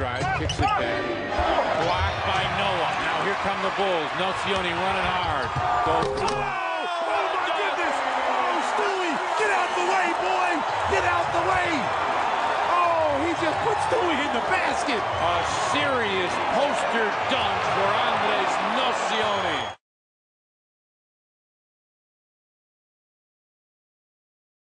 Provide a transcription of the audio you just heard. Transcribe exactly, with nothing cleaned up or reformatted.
drive, kicks it back. Blocked by Noah. Now here come the Bulls. Nocioni running hard. Goes. Oh, oh my goodness! Oh, Stewie, get out the way, boy! Get out the way! Oh, he just put Stewie in the basket. A serious poster dunk for Andre